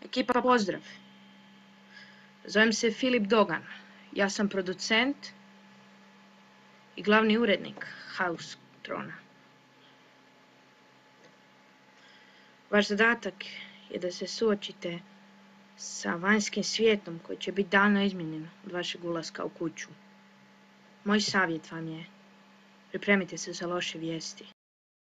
Ekipa, pozdrav. Zovem se Filip Dogan. Ja sam producent i glavni urednik House Trona. Vaš zadatak je da se suočite sa vanjskim svijetom koji će biti davno izmijenjen od vašeg ulaska u kuću. Moj savjet vam je: pripremite se za loše vijesti.